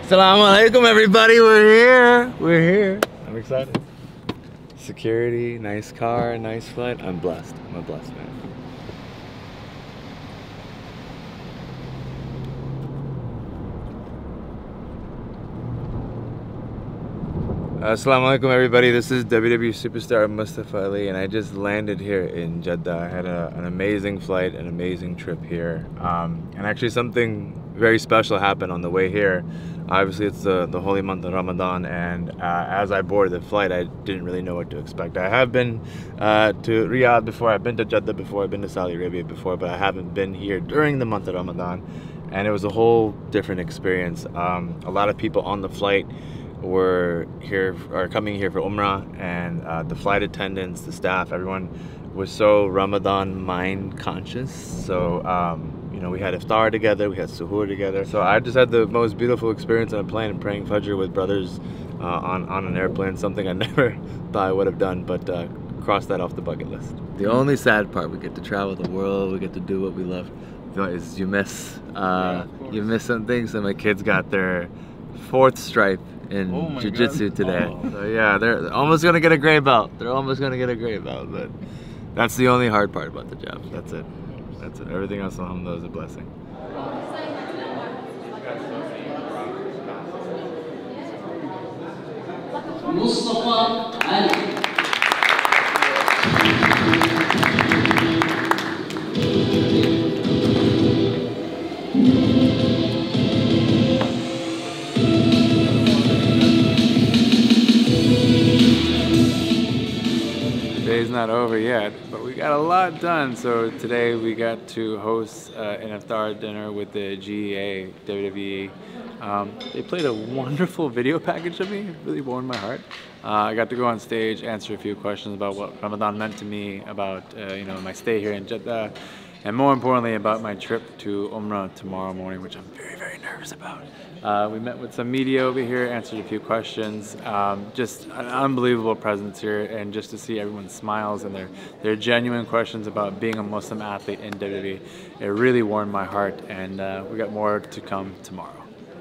Assalamu alaikum, everybody. We're here. I'm excited. Security, nice car, nice flight. I'm blessed. I'm a blessed man. Assalamu alaikum, everybody. This is WWE Superstar Mustafa Ali, and I just landed here in Jeddah. I had an amazing flight, an amazing trip here, and actually something very special happened on the way here. Obviously, it's the holy month of Ramadan, and as I boarded the flight, I didn't really know what to expect. I have been to Riyadh before, I've been to Jeddah before, I've been to Saudi Arabia before, but I haven't been here during the month of Ramadan, and it was a whole different experience. A lot of people on the flight are coming here for Umrah, and the flight attendants, the staff, everyone was so Ramadan mind conscious. So you know, we had iftar together, we had suhoor together. So I just had the most beautiful experience on a plane and praying Fajr with brothers on an airplane, something I never thought I would have done, but crossed that off the bucket list. The only sad part, we get to travel the world, we get to do what we love, is you miss some things. So my kids got their 4th stripe in jiu-jitsu today. Oh. So yeah, they're almost gonna get a gray belt. They're almost gonna get a gray belt, but that's the only hard part about the job. That's it. That's it. Everything else, alhamdulillah, is a blessing. Mustafa Ali. Day's not over yet, but we got a lot done. So today we got to host an iftar dinner with the GEA, WWE. They played a wonderful video package of me. It really warmed my heart. I got to go on stage, answer a few questions about what Ramadan meant to me, about you know, my stay here in Jeddah, and more importantly about my trip to Umrah tomorrow morning, which I'm very, very nervous about. We met with some media over here, answered a few questions. Just an unbelievable presence here, and just to see everyone's smiles and their genuine questions about being a Muslim athlete in WWE, it really warmed my heart, and we got more to come tomorrow.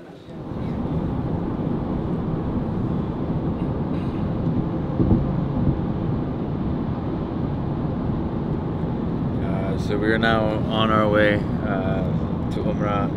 So we are now on our way to Umrah,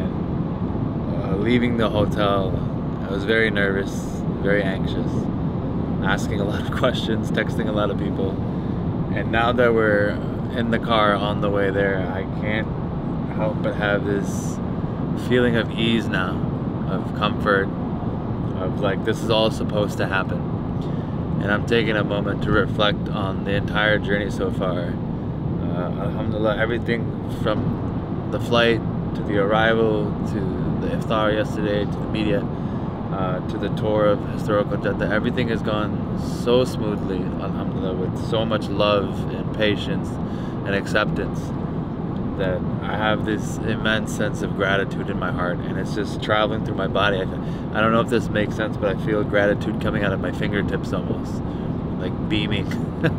and leaving the hotel, I was very nervous, very anxious, asking a lot of questions, texting a lot of people. And now that we're in the car on the way there, I can't help but have this feeling of ease now, of comfort, of like this is all supposed to happen. And I'm taking a moment to reflect on the entire journey so far. Alhamdulillah, everything from the flight to the arrival to the iftar yesterday to the media to the tour of historical Jeddah, everything has gone so smoothly, alhamdulillah, with so much love and patience and acceptance, that I have this immense sense of gratitude in my heart, and it's just traveling through my body. I don't know if this makes sense, but I feel gratitude coming out of my fingertips almost, like beaming.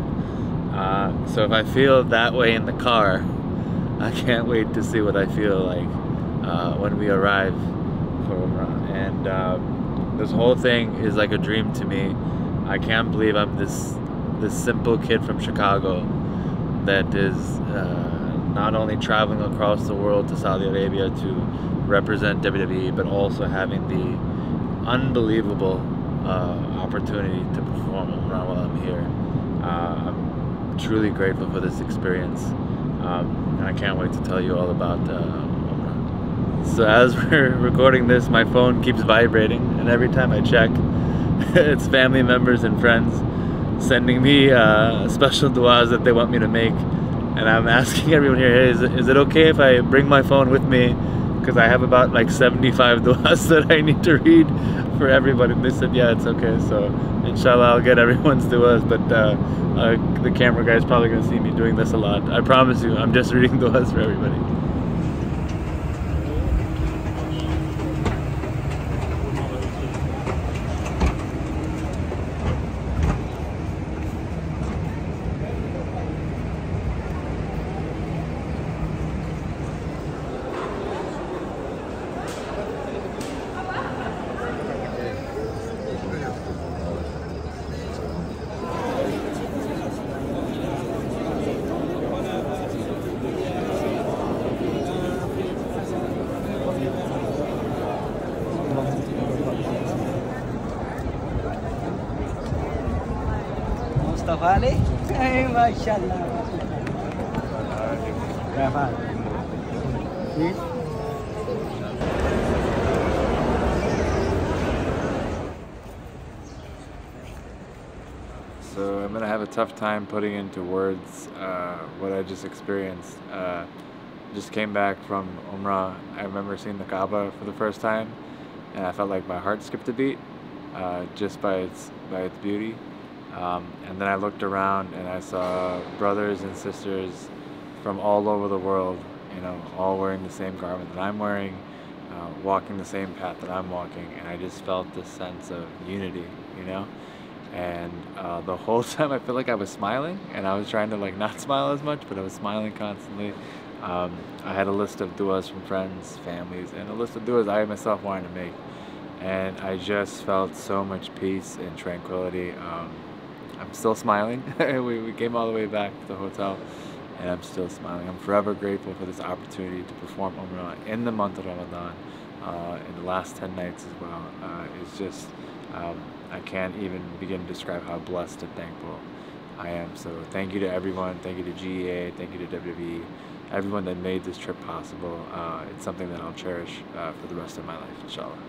So if I feel that way in the car, I can't wait to see what I feel like when we arrive for Umrah. And this whole thing is like a dream to me. I can't believe I'm this simple kid from Chicago that is not only traveling across the world to Saudi Arabia to represent WWE, but also having the unbelievable opportunity to perform Umrah while I'm here. I'm truly grateful for this experience, and I can't wait to tell you all about Umrah. So as we're recording this, my phone keeps vibrating, and every time I check, it's family members and friends sending me special du'as that they want me to make. And I'm asking everyone here, hey, is it okay if I bring my phone with me? Because I have about like 75 du'as that I need to read for everybody. And they said, yeah, it's okay. So inshallah, I'll get everyone's du'as, but the camera guy's probably gonna see me doing this a lot. I promise you, I'm just reading du'as for everybody. Mustafa Ali. Hey, mashallah. So I'm gonna have a tough time putting into words what I just experienced. Just came back from Umrah. I remember seeing the Kaaba for the first time, and I felt like my heart skipped a beat just by its beauty. And then I looked around and I saw brothers and sisters from all over the world, you know, all wearing the same garment that I'm wearing, walking the same path that I'm walking, and I just felt this sense of unity, you know. And the whole time I feel like I was smiling, and I was trying to like not smile as much, but I was smiling constantly. I had a list of du'as from friends, families, and a list of du'as I myself wanted to make, and I just felt so much peace and tranquility. I'm still smiling. we came all the way back to the hotel, and I'm still smiling. I'm forever grateful for this opportunity to perform Umrah in the month of Ramadan, in the last 10 nights as well. It's just, I can't even begin to describe how blessed and thankful I am. So thank you to everyone. Thank you to GEA. Thank you to WWE. Everyone that made this trip possible. It's something that I'll cherish for the rest of my life, inshallah.